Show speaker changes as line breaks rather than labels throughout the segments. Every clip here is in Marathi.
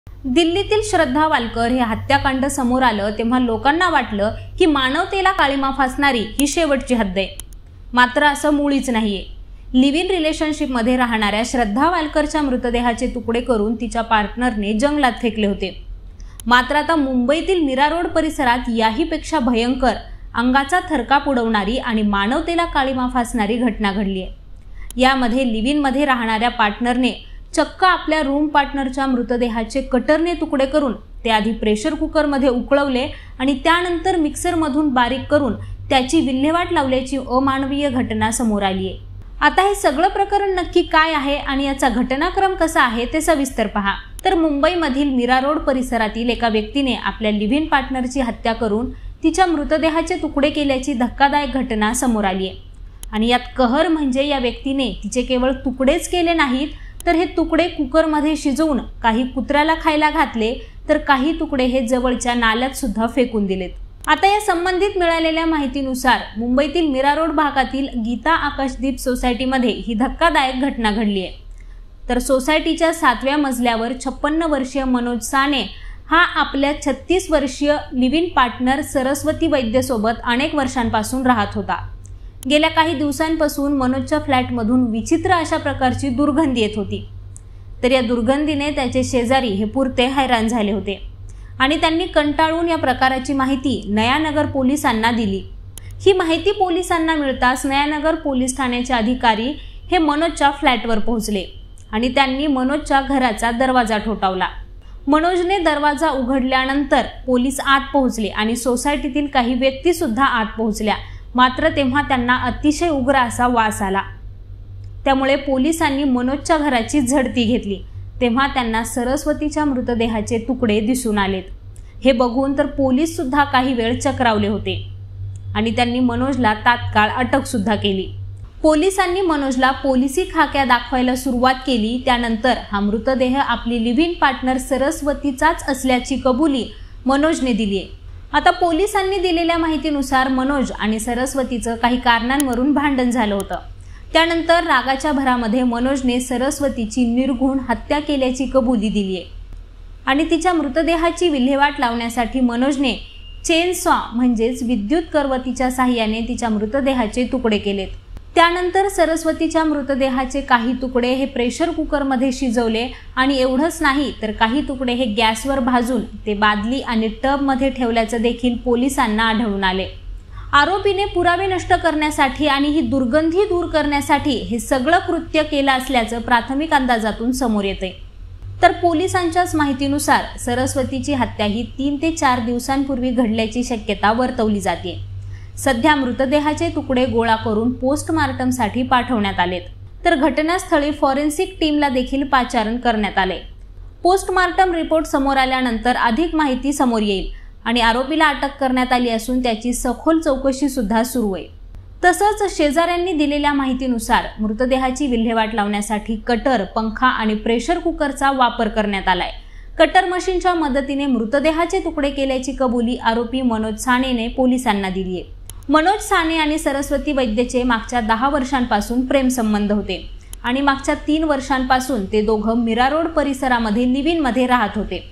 दिल्लीतील श्रद्धा वालकर हे हत्याकांड समोर आलं तेव्हा लोकांना वाटलं की मानवतेला काळीमा फासणारी ही शेवटची हद्द आहे. मात्र असं मुळीच नाहीये. लिव्ह इन रिलेशनशिपमध्ये राहणाऱ्या श्रद्धा वालकरच्या मृतदेहाचे तुकडे करून तिच्या पार्टनरने जंगलात फेकले होते. मात्र आता मुंबईतील मीरा रोड परिसरात याहीपेक्षा भयंकर, अंगाचा थरकाप उडवणारी आणि मानवतेला काळीमा फासणारी घटना घडली आहे. यामध्ये लिव्ह इनमध्ये राहणाऱ्या पार्टनरने चक्क आपल्या रूम पार्टनरच्या मृतदेहाचे कटरने तुकडे करून ते आधी प्रेशर कुकरमध्ये उकळवले आणि त्यानंतर मिक्सरमधून बारीक करून त्याची विल्हेवाट लावल्याची अमानवीय घटना समोर आली आहे. आता हे सगळं प्रकरण नक्की काय आहे आणि याचा घटनाक्रम कसा आहे ते सविस्तर पहा. तर मुंबईमधील मीरा रोड परिसरातील एका व्यक्तीने आपल्या लिव्ह इन पार्टनरची हत्या करून तिच्या मृतदेहाचे तुकडे केल्याची धक्कादायक घटना समोर आली आहे. आणि यात कहर म्हणजे या व्यक्तीने तिचे केवळ तुकडेच केले नाहीत, तर हे तुकडे कुकरमध्ये शिजवून काही कुत्र्याला खायला घातले, तर काही तुकडे हे जवळच्या नाल्यात सुद्धा फेकून दिलेत. आता या संबंधित मिळालेल्या माहितीनुसार मुंबईतील मीरा रोड भागातील गीता आकाशदीप सोसायटीमध्ये ही धक्कादायक घटना घडली आहे. तर सोसायटीच्या 7व्या मजल्यावर 56 वर्षीय मनोज साने हा आपल्या 36 वर्षीय लिव्ह इन पार्टनर सरस्वती वैद्यसोबत अनेक वर्षांपासून राहत होता. गेल्या काही दिवसांपासून मनोजच्या फ्लॅटमधून विचित्र अशा प्रकारची दुर्गंधी येत होती. तर या दुर्गंधीने त्याचे शेजारी हे पुरते हैराण झाले होते आणि त्यांनी कंटाळून या प्रकाराची माहिती नयानगर पोलिसांना दिली. ही माहिती पोलिसांना मिळताच नयानगर पोलीस ठाण्याचे अधिकारी हे मनोजच्या फ्लॅटवर पोहोचले आणि त्यांनी मनोजच्या घराचा दरवाजा ठोठावला. मनोजने दरवाजा उघडल्यानंतर पोलीस आत पोहोचले आणि सोसायटीतील काही व्यक्ती सुद्धा आत पोहोचल्या. मात्र तेव्हा त्यांना अतिशय उग्र असा वास आला. त्यामुळे पोलिसांनी मनोजच्या घराची झडती घेतली. तेव्हा त्यांना सरस्वतीच्या मृतदेहाचे तुकडे दिसून आलेत. हे बघून तर पोलीस सुद्धा काही वेळ चक्रावले होते आणि त्यांनी मनोजला तात्काळ अटक सुद्धा केली. पोलिसांनी मनोजला पोलिसी खाक्या दाखवायला सुरुवात केली. त्यानंतर हा मृतदेह आपली लिव्ह इन पार्टनर सरस्वतीचाच असल्याची कबुली मनोजने दिली आहे. आता पोलिसांनी दिलेल्या माहितीनुसार मनोज आणि सरस्वतीचं काही कारणांवरून भांडण झालं होतं. त्यानंतर रागाच्या भरामध्ये मनोजने सरस्वतीची निर्घृण हत्या केल्याची कबुली दिली आहे आणि तिच्या मृतदेहाची विल्हेवाट लावण्यासाठी मनोजने चेनसॉ म्हणजेच विद्युत करवतीच्या साहाय्याने तिच्या मृतदेहाचे तुकडे केलेत. त्यानंतर सरस्वतीच्या मृतदेहाचे काही तुकडे हे प्रेशर कुकरमध्ये शिजवले आणि एवढंच नाही तर काही तुकडे हे गॅसवर भाजून ते बादली आणि टबमध्ये ठेवल्याचं देखील पोलिसांना आढळून आले. आरोपीने पुरावे नष्ट करण्यासाठी आणि ही दुर्गंधी दूर करण्यासाठी हे सगळं कृत्य केलं असल्याचं प्राथमिक अंदाजातून समोर येते. तर पोलिसांच्याच माहितीनुसार सरस्वतीची हत्या ही 3 ते 4 दिवसांपूर्वी घडल्याची शक्यता वर्तवली जाते. सध्या मृतदेहाचे तुकडे गोळा करून पोस्टमार्टमसाठी पाठवण्यात आलेत. तर घटनास्थळी फॉरेन्सिक टीमला देखील पाचारण करण्यात आले. पोस्टमार्टम रिपोर्ट समोर आल्यानंतर अधिक माहिती समोर येईल आणि आरोपीला अटक करण्यात आली असून त्याची सखोल चौकशी सुद्धा सुरू आहे. तसंच शेजाऱ्यांनी दिलेल्या माहितीनुसार मृतदेहाची विल्हेवाट लावण्यासाठी कटर, पंखा आणि प्रेशर कुकरचा वापर करण्यात आलाय. कटर मशीनच्या मदतीने मृतदेहाचे तुकडे केल्याची कबुली आरोपी मनोज सानेने पोलिसांना दिली आहे. मनोज साने आणि सरस्वती वैद्यचे मागच्या 10 वर्षांपासून प्रेमसंबंध होते आणि मागच्या 3 वर्षांपासून ते दोघं मीरा रोड परिसरामध्ये लिव्ह इनमध्ये राहत होते.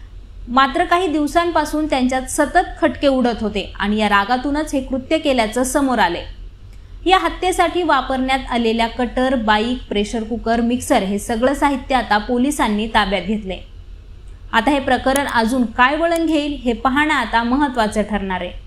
मात्र काही दिवसांपासून त्यांच्यात सतत खटके उडत होते आणि या रागातूनच हे कृत्य केल्याचं समोर आले. या हत्येसाठी वापरण्यात आलेल्या cutter, bike, pressure cooker, mixer हे सगळं साहित्य आता पोलिसांनी ताब्यात घेतले. आता हे प्रकरण अजून काय वळण घेईल हे पाहणं आता महत्त्वाचं ठरणार आहे.